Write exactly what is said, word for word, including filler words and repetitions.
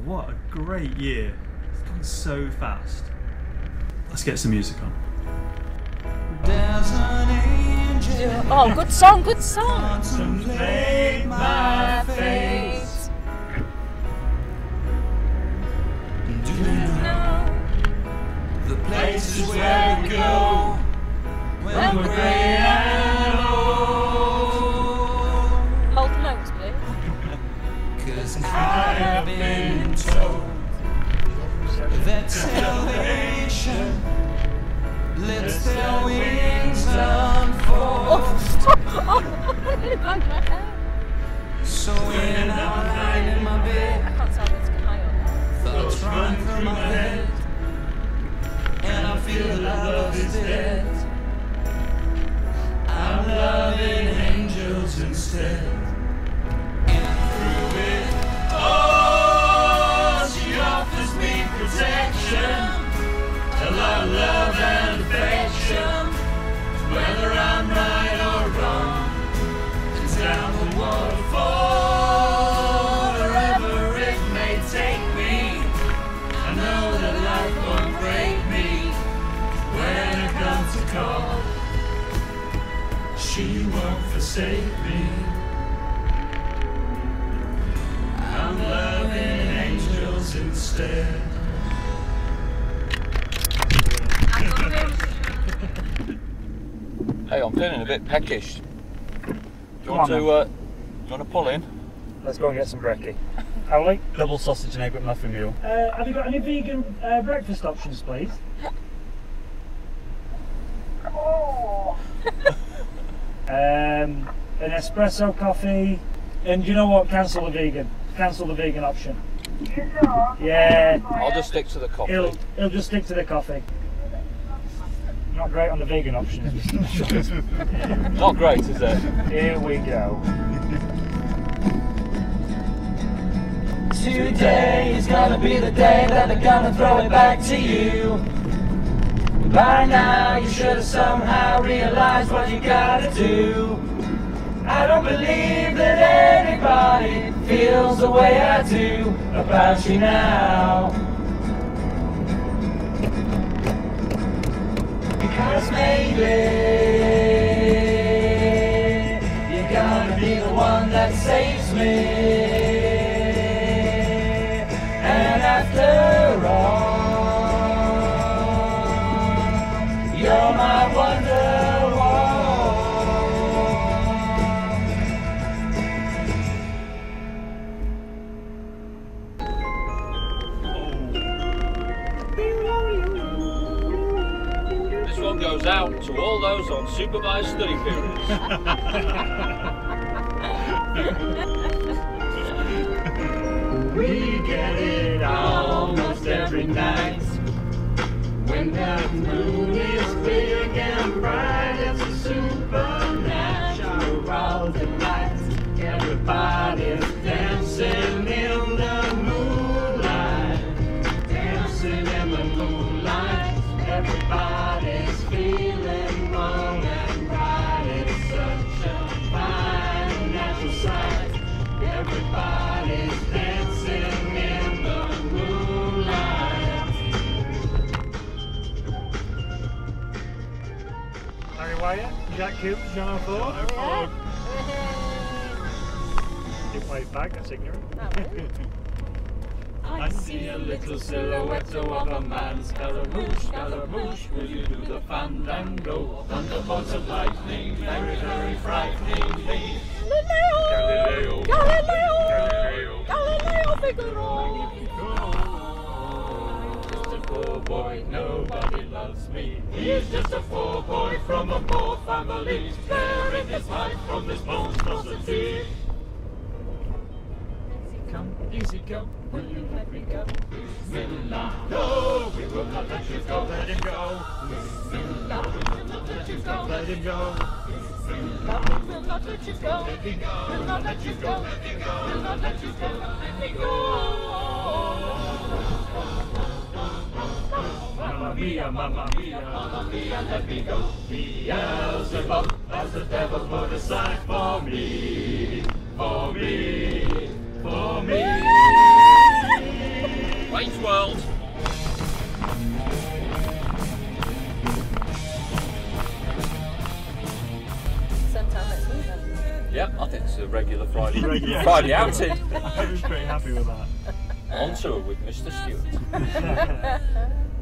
what a great year. It's gone so fast. Let's get some music on. There's an angel. Oh, good song, good song. Contemplate my fate. Do you know the places where we go when we're grey and old? Hold the notes, please. 'Cause I have been told that salvation lets their wings unfold. So when I'm lying in my bed, I can't tell what's high up. thoughts run through my head, and I feel that love is dead. I'm loving angels instead. And through it all, she offers me protection, a lot of love and affection, whether I'm right or wrong. And down the waterfall, wherever it may take me, I know that life won't break me when it comes to call. She won't forsake me. I'm loving angels instead. Hey, I'm feeling a bit peckish. Do you want to, uh, do you want to pull in? Let's go and get some brekkie. Howley? Double sausage and egg with muffin mule. Uh, have you got any vegan uh, breakfast options, please? Oh. um, an espresso coffee. And you know what? Cancel the vegan. Cancel the vegan option. Yeah. I'll just stick to the coffee. He'll, he'll just stick to the coffee. Not great on the vegan options. Not great, is it? Here we go. Today is gonna be the day that they're gonna throw it back to you. By now you should have somehow realized what you gotta do. I don't believe that anybody feels the way I do about you now. Because maybe you're gonna be the one that saves me. And after all, you're my wonderwall. This one goes out to all those on supervised study periods. We get it almost every night. When the moon is big and bright, it's a supernatural delight. Everybody's dancing in the moonlight, dancing in the moonlight. Everybody's feeling warm and bright. It's such a fine natural sight. Everybody's dancing in the moonlight. Harry Wyatt, Jack Coombs, John O'Ford. Yeah. You play bag, that's ignorant. I see a little silhouette of a man. Scaramouche, Scaramouche, will you do the fandango? Thunderbolts of lightning, very, very frightening me. Galileo, Galileo, Galileo, Galileo Figaro. Just a poor boy, nobody loves me. He's just a poor boy from a poor family, sparing his life from this monstrosity. Come, easy come, will you let me go? Bismillah, no, we will not let you go, let him go. Bismillah, we will not let you go, let him go. Bismillah, we will not let you go, let me go. We'll not let you go, let me go. We'll not let you go, let me go. Mamma mia, mamma mia, mamma mia, let me go. Beelzebub, as the devil put aside for me, for me. For me. Wayne's World. Same time next week then. Yep, I think it's a regular Friday. Regular. Friday outing. I was pretty happy with that. On tour with Mister Stewart.